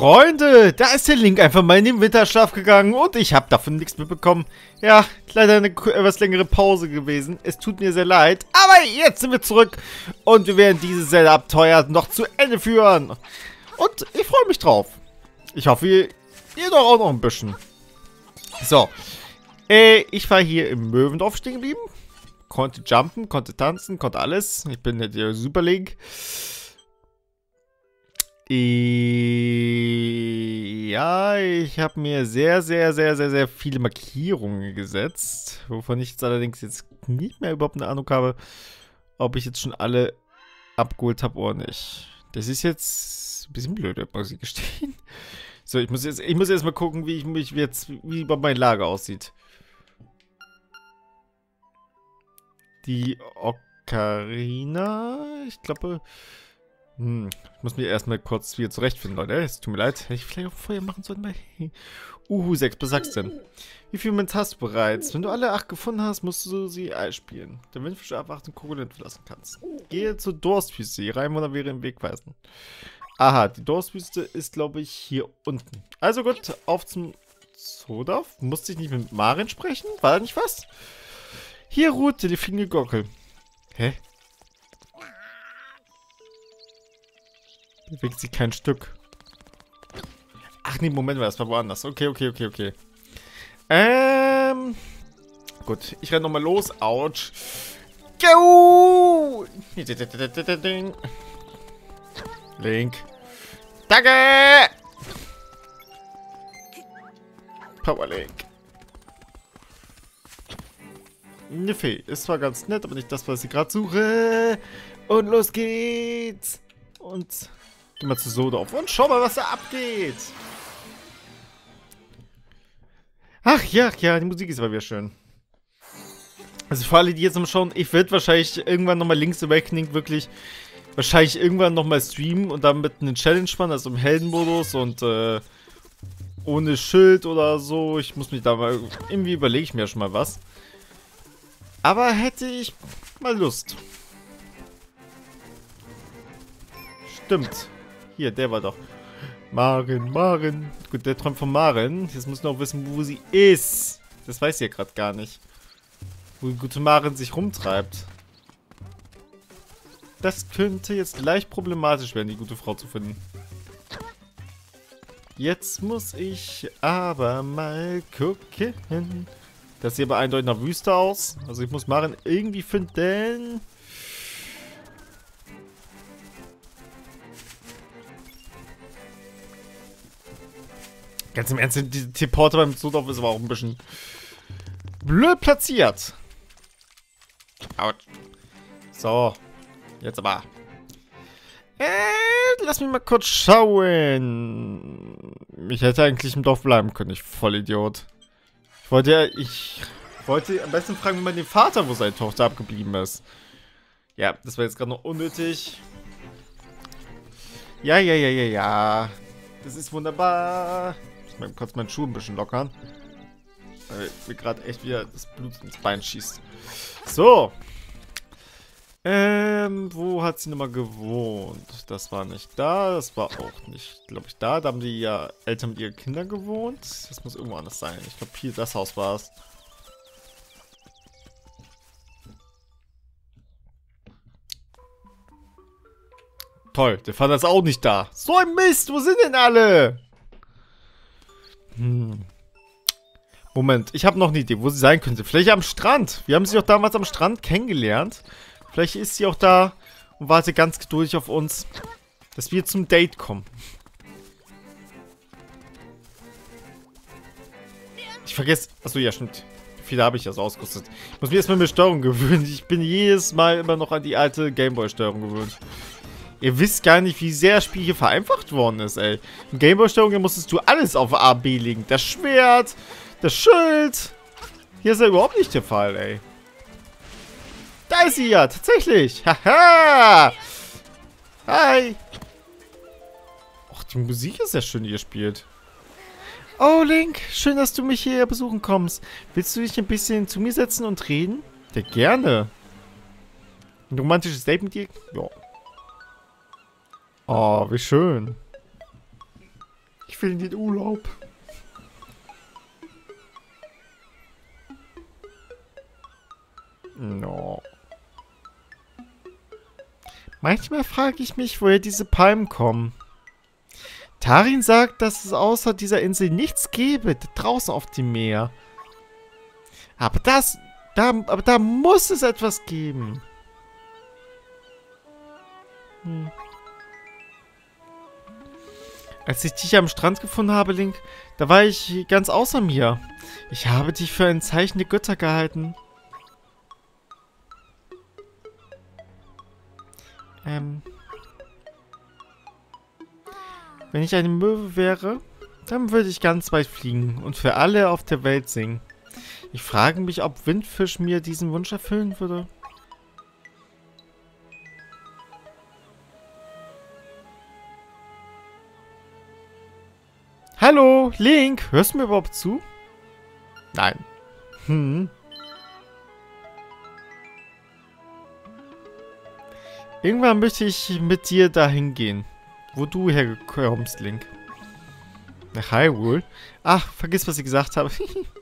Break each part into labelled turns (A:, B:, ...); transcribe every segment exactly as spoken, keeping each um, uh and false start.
A: Freunde, da ist der Link einfach mal in den Winterschlaf gegangen und ich habe davon nichts mitbekommen. Ja, leider eine etwas längere Pause gewesen. Es tut mir sehr leid, aber jetzt sind wir zurück und wir werden dieses Zelda-Abenteuer noch zu Ende führen. Und ich freue mich drauf. Ich hoffe, ihr, ihr doch auch noch ein bisschen. So, äh, ich war hier im Möwendorf stehen geblieben. Konnte jumpen, konnte tanzen, konnte alles. Ich bin der Super Link. Ja, ich habe mir sehr, sehr, sehr, sehr, sehr viele Markierungen gesetzt, wovon ich jetzt allerdings jetzt nicht mehr überhaupt eine Ahnung habe, ob ich jetzt schon alle abgeholt habe oder nicht. Das ist jetzt ein bisschen blöd, muss ich gestehen. So, ich muss jetzt, ich muss jetzt mal gucken, wie ich mich jetzt, wie überhaupt mein Lager aussieht. Die Ocarina, ich glaube... Hm, ich muss mich erstmal kurz wieder zurechtfinden, Leute. Es tut mir leid. Hätte ich vielleicht auch vorher machen sollen. Uhu, sechs bis sechzehn. Wie viele Mins hast du bereits? Wenn du alle acht gefunden hast, musst du sie einspielen. Der Windfisch abwacht und Krokodil verlassen kannst. Gehe zur Durstwüste. Die Reihenwohner wäre im Weg weisen. Aha, die Durstwüste ist, glaube ich, hier unten. Also gut, auf zum Zodorf. Musste ich nicht mit Marin sprechen? War da nicht was? Hier ruht die fliegende Gockel. Hä? Bewegt sich kein Stück. Ach nee, Moment mal, das war woanders. Okay, okay, okay, okay. Ähm. Gut, ich renne nochmal los. Autsch. Go! Link. Danke! Power Link. Eine Fee. Ist zwar ganz nett, aber nicht das, was ich gerade suche. Und los geht's. Und gehen wir zu Sodorf und schau mal, was da abgeht. Ach ja, ja, die Musik ist aber wieder schön. Also für alle, die jetzt noch schauen, ich werde wahrscheinlich irgendwann nochmal Link's Awakening wirklich, wahrscheinlich irgendwann nochmal streamen und dann mit einem Challenge machen, also im Heldenmodus und äh, ohne Schild oder so. Ich muss mich da mal, irgendwie überlege ich mir schon mal was. Aber hätte ich mal Lust. Stimmt. Hier, der war doch. Marin, Marin. Gut, der träumt von Marin. Jetzt muss ich noch wissen, wo sie ist. Das weiß ich ja gerade gar nicht. Wo die gute Marin sich rumtreibt. Das könnte jetzt leicht problematisch werden, die gute Frau zu finden. Jetzt muss ich aber mal gucken. Das sieht aber eindeutig nach Wüste aus. Also ich muss Marin irgendwie finden. Ganz im Ernst, die Teleporter beim Zodorf ist aber auch ein bisschen blöd platziert. Autsch. So. Jetzt aber. Äh, lass mich mal kurz schauen. Ich hätte eigentlich im Dorf bleiben können, ich Vollidiot. Ich wollte ja, ich wollte am besten fragen, wie man den Vater, wo seine Tochter abgeblieben ist. Ja, das war jetzt gerade noch unnötig. Ja, ja, ja, ja, ja. Das ist wunderbar. Mal kurz meinen Schuh ein bisschen lockern. Weil mir gerade echt wieder das Blut ins Bein schießt. So. Ähm, wo hat sie nochmal gewohnt? Das war nicht da, das war auch nicht, glaube ich, da. Da haben die ja Eltern mit ihren Kindern gewohnt. Das muss irgendwo anders sein. Ich glaube, hier das Haus war es. Toll, der Vater ist auch nicht da. So ein Mist, wo sind denn alle? Hm. Moment, ich habe noch eine Idee, wo sie sein könnte. Vielleicht am Strand. Wir haben sie doch damals am Strand kennengelernt. Vielleicht ist sie auch da und wartet ganz geduldig auf uns, dass wir zum Date kommen. Ich vergesse... Achso, ja, stimmt. Viele habe ich ja so ausgerüstet. Ich muss mir erstmal mit Steuerung gewöhnen. Ich bin jedes Mal immer noch an die alte Gameboy-Steuerung gewöhnt. Ihr wisst gar nicht, wie sehr das Spiel hier vereinfacht worden ist, ey. In Gameboy-Steuerung musstest du alles auf A B legen. Das Schwert, das Schild. Hier ist ja überhaupt nicht der Fall, ey. Da ist sie ja, tatsächlich. Haha. Hi. Och, die Musik ist ja schön, die ihr spielt. Oh, Link, schön, dass du mich hier besuchen kommst. Willst du dich ein bisschen zu mir setzen und reden? Ja, gerne. Ein romantisches Date mit dir? Ja. Oh, wie schön. Ich will in den Urlaub. No. Manchmal frage ich mich, woher diese Palmen kommen. Tarin sagt, dass es außer dieser Insel nichts gäbe, draußen auf dem Meer. Aber das, da, aber da muss es etwas geben. Hm. Als ich dich am Strand gefunden habe, Link, da war ich ganz außer mir. Ich habe dich für ein Zeichen der Götter gehalten. Ähm. Wenn ich eine Möwe wäre, dann würde ich ganz weit fliegen und für alle auf der Welt singen. Ich frage mich, ob Windfisch mir diesen Wunsch erfüllen würde. Hallo, Link, hörst du mir überhaupt zu? Nein. Hm. Irgendwann möchte ich mit dir dahin gehen, wo du herkommst, Link. Nach Hyrule? Ach, vergiss, was ich gesagt habe.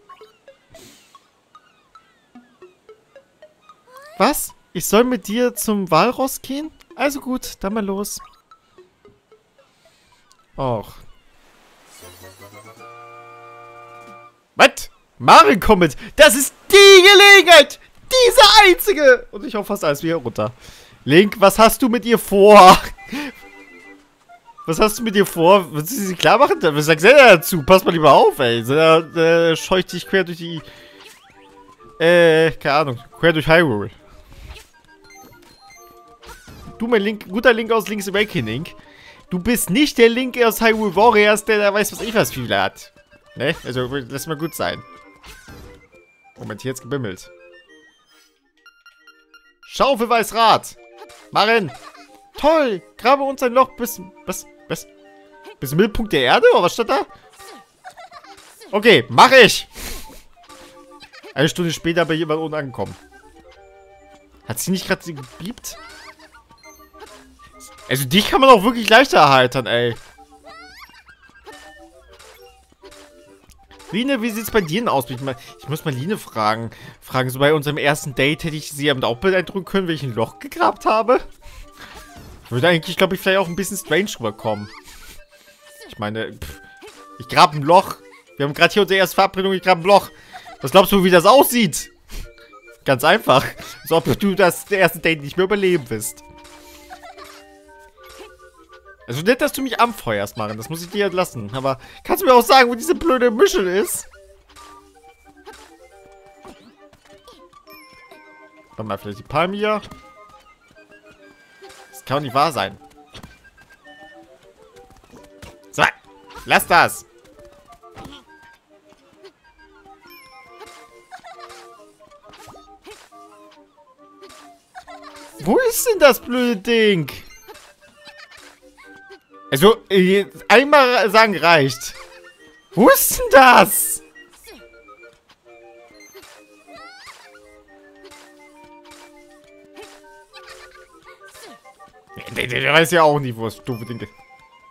A: Was? Ich soll mit dir zum Walross gehen? Also gut, dann mal los. Och. Was? Marin kommt mit. Das ist die Gelegenheit! Diese einzige! Und ich hau fast alles wieder runter. Link, was hast du mit ihr vor? Was hast du mit ihr vor? Willst du sie klar machen? Was sagt Zelda dazu? Pass mal lieber auf, ey. Zelda äh, scheucht dich quer durch die... Äh, keine Ahnung. Quer durch Hyrule. Du, mein Link, guter Link aus Link's Awakening. Du bist nicht der Link aus Hyrule Warriors, der da weiß, was ich was viel hat. Ne? Also, lass mal gut sein. Moment, hier jetzt gebimmelt. Schaufel weiß Rad. Marin. Toll. Grabe uns ein Loch bis... Was? Was? Bis zum Mittelpunkt der Erde? Oder was steht da? Okay, mach ich. Eine Stunde später bin ich immer unten angekommen. Hat sie nicht gerade gebiebt? Also dich kann man auch wirklich leichter erheitern, ey. Line, wie sieht's bei dir denn aus? Ich, mal, ich muss mal Line fragen. Fragen, so bei unserem ersten Date hätte ich sie am auch beeindrucken können, wenn ich ein Loch gegrabt habe. Würde eigentlich, glaube ich, vielleicht auch ein bisschen strange rüberkommen. Ich meine, pff, ich grab ein Loch. Wir haben gerade hier unsere erste Verabredung, ich grab ein Loch. Was glaubst du, wie das aussieht? Ganz einfach. Als ob du das erste Date nicht mehr überleben wirst. Also nett, dass du mich anfeuerst, Marin. Das muss ich dir lassen. Aber kannst du mir auch sagen, wo diese blöde Muschel ist? Warte mal, vielleicht die Palme hier. Das kann doch nicht wahr sein. So, lass das. Wo ist denn das blöde Ding? Also, einmal sagen reicht. Wo ist denn das? Der, der, der weiß ja auch nicht, wo es doofe Ding ist.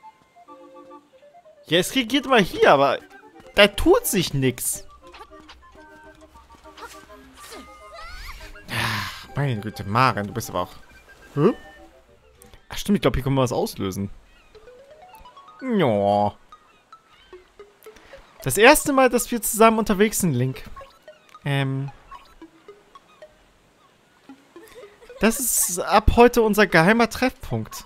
A: Ja, es regiert mal hier, aber da tut sich nichts. Meine Güte, Maren, du bist aber auch... Hä? Ach stimmt, ich glaube, hier können wir was auslösen. Ja. Das erste Mal, dass wir zusammen unterwegs sind, Link. Ähm... Das ist ab heute unser geheimer Treffpunkt.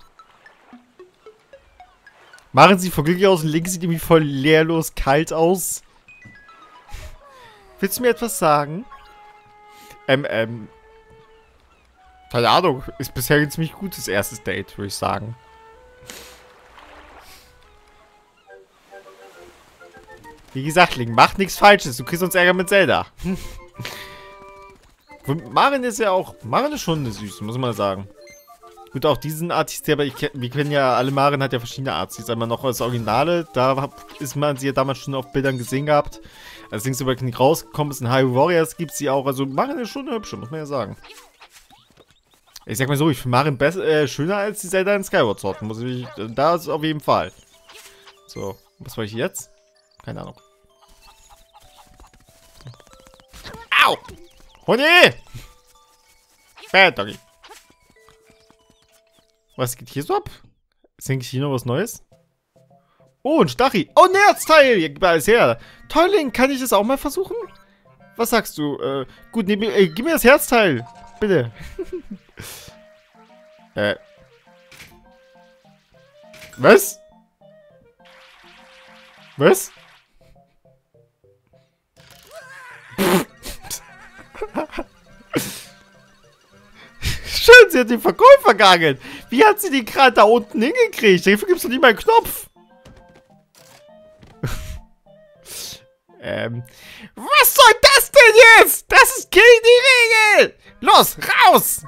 A: Maren sieht voll glücklich aus und Link sieht irgendwie voll leerlos, kalt aus. Willst du mir etwas sagen? Ähm, ähm... Keine Ahnung, ist bisher ein ziemlich gutes erstes Date, würde ich sagen. Wie gesagt, Link, mach nichts Falsches, du kriegst uns Ärger mit Zelda. Marin ist ja auch, Marin ist schon eine Süße, muss man sagen. Gut, auch diesen Artist, aber ich, wir kennen ja, alle Marin hat ja verschiedene Artists. Einmal noch das Originale, da ist man sie ja damals schon auf Bildern gesehen gehabt. Als Link's Awakening rausgekommen ist, in Hyrule Warriors gibt es sie auch, also Marin ist schon eine hübsche, muss man ja sagen. Ich sag mal so, ich finde Marin besser, äh, schöner als die Zelda in Skyward Sword. Muss ich, da ist auf jeden Fall. So. Was war ich jetzt? Keine Ahnung. Au! Oh nee! Bad Doggy. Was geht hier so ab? Ist eigentlich hier noch was Neues? Oh, ein Stachy. Oh, ein Herzteil! Ja, gib alles her. Toiling, kann ich das auch mal versuchen? Was sagst du? Äh, gut, nehm, äh, gib mir das Herzteil. Bitte. äh. Was? Was? Schön, sie hat den Verkäufer geangelt. Wie hat sie den gerade da unten hingekriegt? Dafür gibt's doch nicht mal einen Knopf. ähm. Was soll das denn jetzt? Das ist gegen die Regel. Los, raus.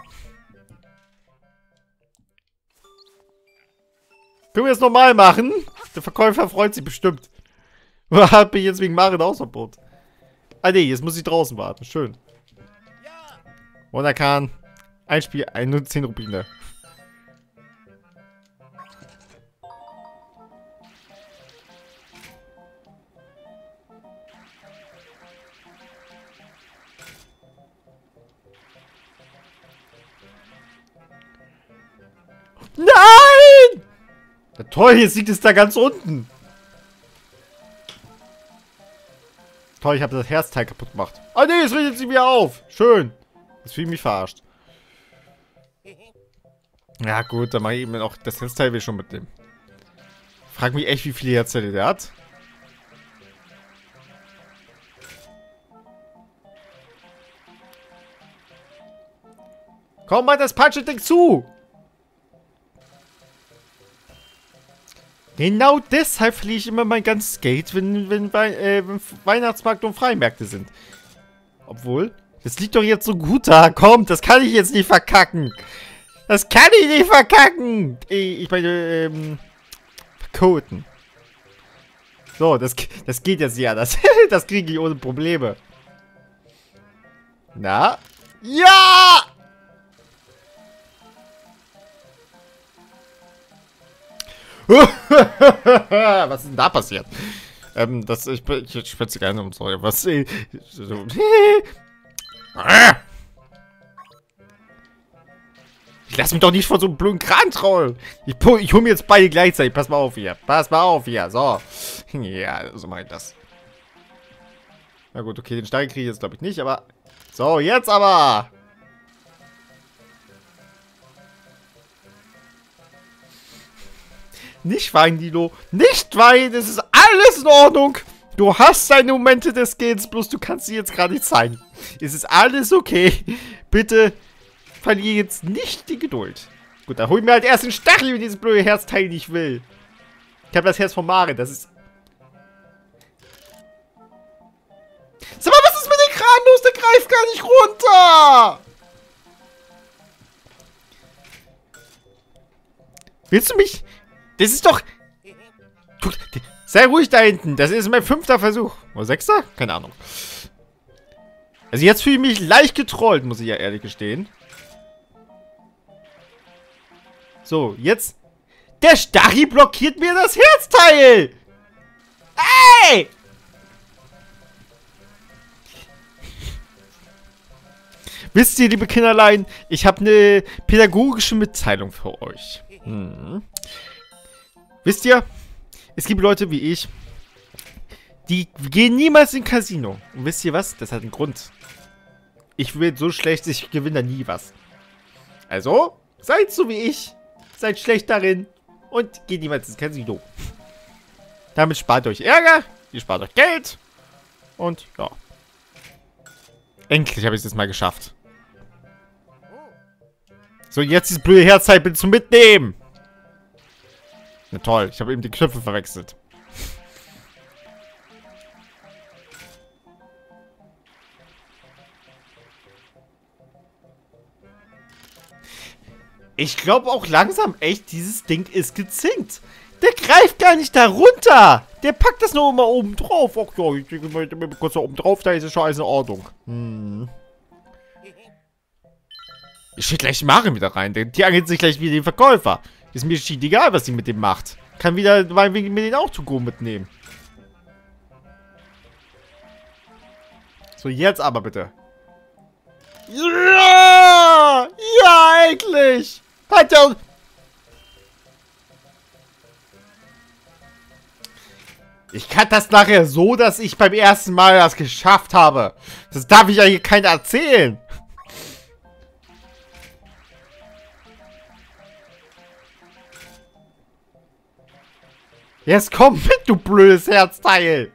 A: Können wir es nochmal machen? Der Verkäufer freut sich bestimmt. Hat mich jetzt wegen Marin Hausverbot. Ah ne, jetzt muss ich draußen warten. Schön. Und er kann ein Spiel, ein, nur zehn Rubine. Nein! Ja, toll, jetzt liegt es da ganz unten. Toll, ich habe das Herzteil kaputt gemacht. Ah ne, es richtet sich wieder auf. Schön. Das fühle ich mich verarscht. Ja gut, dann mache ich eben auch das Herzteil will schon mitnehmen. Frag mich echt, wie viele Herzteile der hat. Komm mal das Punch-Ding zu! Genau deshalb verliere ich immer mein ganzes Geld, wenn, wenn, äh, wenn Weihnachtsmarkt und Freimärkte sind. Obwohl, das liegt doch jetzt so gut da. Komm, das kann ich jetzt nicht verkacken. Das kann ich nicht verkacken. Ich meine, ähm, verkoten. So, das, das geht jetzt ja. Das, das kriege ich ohne Probleme. Na? Ja! Was ist denn da passiert? Ähm, das, ich, ich schwätze gerne um sorry. Was? Äh, so. Ich lass mich doch nicht von so einem blöden Kran trollen. Ich, ich hole mir jetzt beide gleichzeitig. Pass mal auf hier. Pass mal auf hier. So. Ja, so mache ich das. Na gut, okay, den Stein kriege ich jetzt glaube ich nicht, aber... So, jetzt aber! Nicht weinen, Dilo. Nicht weinen. Es ist alles in Ordnung. Du hast deine Momente des Gehens, bloß du kannst sie jetzt gerade nicht zeigen. Es ist alles okay. Bitte verliere jetzt nicht die Geduld. Gut, dann hol ich mir halt erst den Stachel, wenn dieses blöde Herzteil nicht will. Ich habe das Herz von Marin. Das ist... Sag mal, was ist mit dem Kran los? Der greift gar nicht runter. Willst du mich... Das ist doch... Guck, sei ruhig da hinten. Das ist mein fünfter Versuch. Oder sechster? Keine Ahnung. Also jetzt fühle ich mich leicht getrollt, muss ich ja ehrlich gestehen. So, jetzt... Der Stachy blockiert mir das Herzteil! Ey! Wisst ihr, liebe Kinderlein, ich habe eine pädagogische Mitteilung für euch. Hm. Wisst ihr, es gibt Leute wie ich, die gehen niemals in Casino. Und wisst ihr was? Das hat einen Grund. Ich will so schlecht, ich gewinne da nie was. Also, seid so wie ich. Seid schlecht darin und geht niemals ins Casino. Damit spart ihr euch Ärger, ihr spart euch Geld und ja. Endlich habe ich es jetzt mal geschafft. So, jetzt dieses blöde Herzteil bitte zum Mitnehmen. Na toll, ich habe eben die Knöpfe verwechselt. Ich glaube auch langsam echt, dieses Ding ist gezinkt. Der greift gar nicht da runter. Der packt das nur mal oben drauf. Ach ja, ich denke mal kurz da oben drauf, da ist es schon alles in Ordnung. Hm. Ich schicke gleich Marin wieder rein. Die angelt sich gleich wie den Verkäufer. Ist mir schied egal, was sie mit dem macht. Kann wieder meinetwegen mir den auch to go mitnehmen. So, jetzt aber bitte. Ja! Ja, endlich! Hat ja... Ich kann das nachher so, dass ich beim ersten Mal das geschafft habe. Das darf ich ja hier keiner erzählen. Jetzt komm mit, du blödes Herzteil.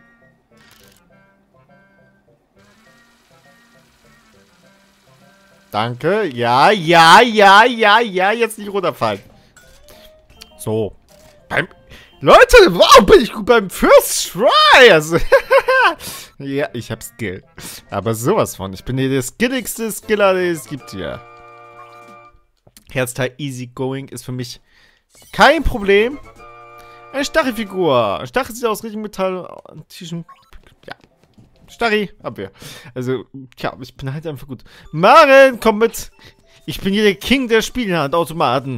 A: Danke. Ja, ja, ja, ja, ja. Jetzt nicht runterfallen. So. Beim... Leute, wow, bin ich gut beim First Try. Also, ja, ich hab Skill. Aber sowas von. Ich bin hier der skilligste Skiller, den es gibt hier. Herzteil Easy Going ist für mich kein Problem. Eine Stachelfigur. Ein Stachel sieht aus Richtung Metall. Ja. Stachel, Abwehr. Also, tja, ich bin halt einfach gut. Maren, komm mit. Ich bin hier der King der Spielhandautomaten.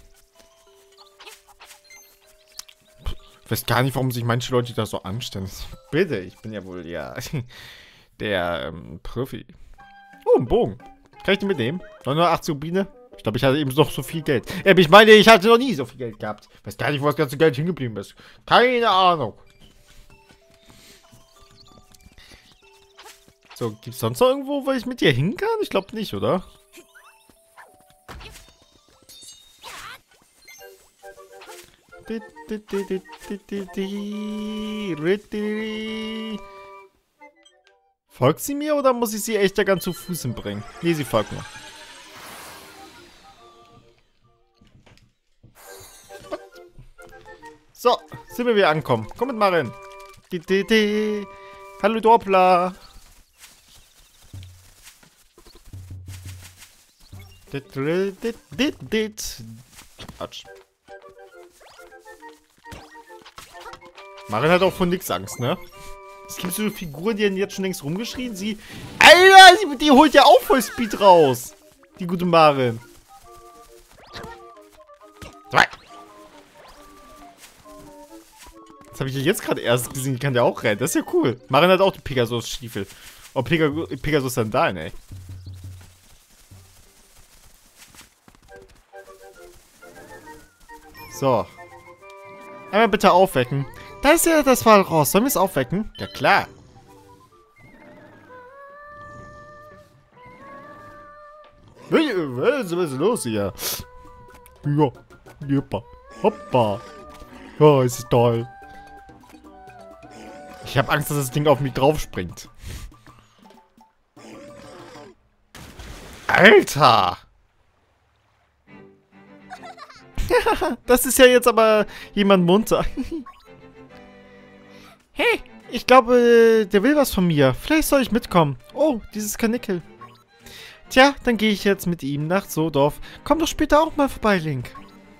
A: Ich weiß gar nicht, warum sich manche Leute da so anstellen. Bitte, ich bin ja wohl ja der ähm, Profi. Oh, ein Bogen. Kann ich den mitnehmen? neunhundertachtzig Rubine? Ich glaube, ich hatte eben noch so viel Geld. Ähm, ich meine, ich hatte noch nie so viel Geld gehabt. Ich weiß gar nicht, wo das ganze Geld hingeblieben ist. Keine Ahnung. So, gibt es sonst noch irgendwo, wo ich mit dir hin kann? Ich glaube nicht, oder? Folgt sie mir oder muss ich sie echt ja ganz zu Fuß bringen? Nee, sie folgt mir. So, sind wir wieder angekommen. Komm mit mal rein. Hallo Doppler. Quatsch. Marin hat auch von nix Angst, ne? Es gibt so eine Figur, die hat jetzt schon längst rumgeschrien. Sie... Alter, die, die holt ja auch voll Speed raus. Die gute Marin. Das habe ich ja jetzt gerade erst gesehen. Die kann ja auch rennen. Das ist ja cool. Marin hat auch die Pegasus-Stiefel. Oh, Pega Pegasus-Sandalen, ey. So. Einmal bitte aufwecken. Da ist ja das Fall raus. Sollen wir es aufwecken? Ja, klar. Was ist los hier? Ja. Hoppa. Hoppa. Ja, ist toll. Ich habe Angst, dass das Ding auf mich drauf springt. Alter! Das ist ja jetzt aber jemand munter. Hey, ich glaube, der will was von mir. Vielleicht soll ich mitkommen. Oh, dieses Karnickel. Tja, dann gehe ich jetzt mit ihm nach Zoodorf. Komm doch später auch mal vorbei, Link.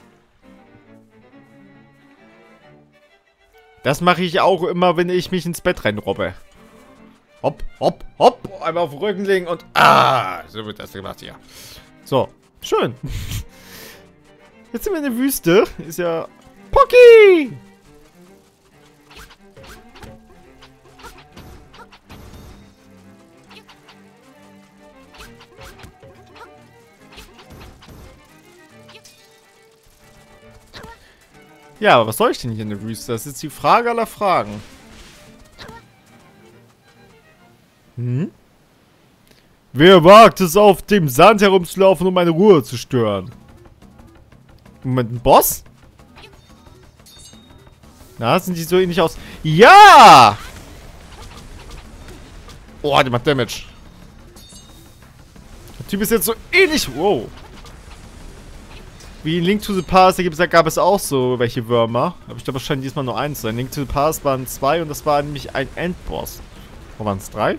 A: Das mache ich auch immer, wenn ich mich ins Bett reinrobbe. Hopp, hopp, hopp. Einmal auf den Rücken legen und... Ah, so wird das gemacht hier. So, schön. Jetzt sind wir in der Wüste. Ist ja... Pocky! Ja, aber was soll ich denn hier in der Wüste? Das ist jetzt die Frage aller Fragen. Hm? Wer wagt es, auf dem Sand herumzulaufen, um meine Ruhe zu stören? Moment, ein Boss? Na, sind die so ähnlich aus? Ja! Oh, der macht Damage. Der Typ ist jetzt so ähnlich. Wow. Wie in Link to the Past, da, da gab es auch so welche Würmer. Aber ich glaube, es scheint diesmal nur eins zu sein. Link to the Past waren zwei und das war nämlich ein Endboss. Wo waren es? Drei?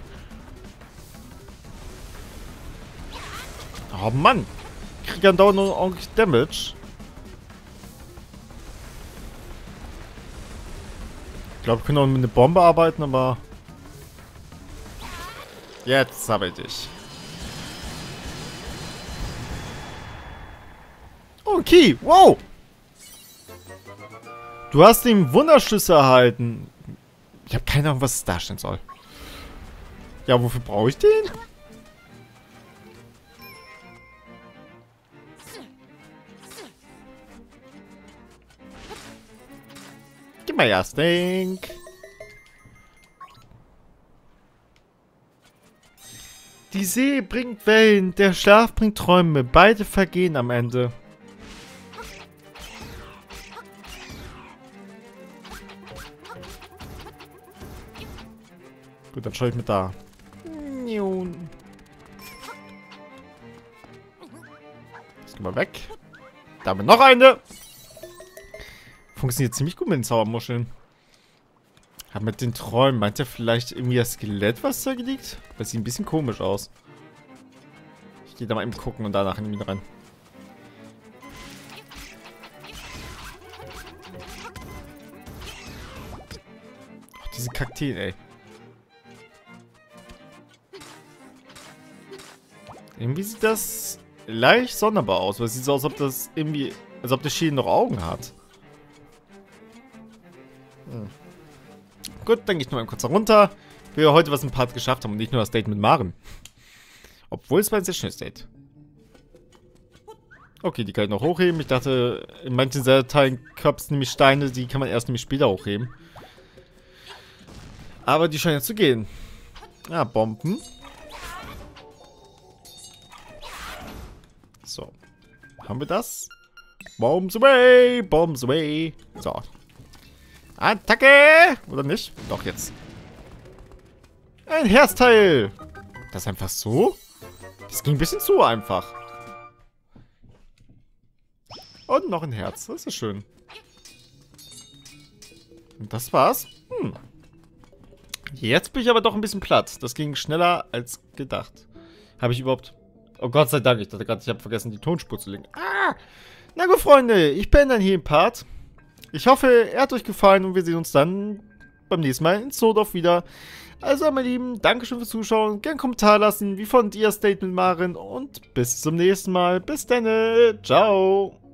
A: Oh Mann. Ich kriege ja dauernd nur ordentlich Damage. Ich glaube, wir können auch mit einer Bombe arbeiten, aber... Jetzt habe ich dich. Oh, ein Key. Wow. Du hast den Wunderschlüssel erhalten. Ich habe keine Ahnung, was es darstellen soll. Ja, wofür brauche ich den? Gib mal ja, Stink. Die See bringt Wellen, der Schlaf bringt Träume. Beide vergehen am Ende. Gut, dann schaue ich mit da. Jetzt gehen wir weg. Da haben wir noch eine. Funktioniert ziemlich gut mit den Zaubermuscheln. Aber mit den Träumen, meint er vielleicht irgendwie das Skelett, was da liegt? Das sieht ein bisschen komisch aus. Ich gehe da mal eben gucken und danach in ihn rein. Oh, diese Kakteen, ey. Irgendwie sieht das leicht sonderbar aus, weil es sieht so aus, als ob das irgendwie, als ob das Schienen noch Augen hat. Hm. Gut, dann gehe ich nur mal kurz runter. Wir heute was im Part geschafft haben und nicht nur das Date mit Maren. Obwohl es war ein sehr schönes Date. Okay, die kann ich noch hochheben. Ich dachte, in manchen Teilen gab es nämlich Steine, die kann man erst nämlich später hochheben. Aber die scheinen jetzt zu gehen. Ah, Bomben. So. Haben wir das? Bombs away! Bombs away! So. Attacke! Oder nicht? Doch, jetzt. Ein Herzteil! Das ist einfach so? Das ging ein bisschen zu einfach. Und noch ein Herz. Das ist schön. Und das war's. Hm. Jetzt bin ich aber doch ein bisschen platt. Das ging schneller als gedacht. Habe ich überhaupt... Oh Gott sei Dank. Ich dachte gerade, ich habe vergessen, die Tonspur zu legen. Ah! Na gut, Freunde. Ich beende dann hier im Part. Ich hoffe, er hat euch gefallen und wir sehen uns dann beim nächsten Mal in Zoodorf wieder. Also, meine Lieben, Dankeschön fürs Zuschauen. Gerne einen Kommentar lassen, wie fandet ihr das Date mit Maren und bis zum nächsten Mal. Bis dann. Ciao.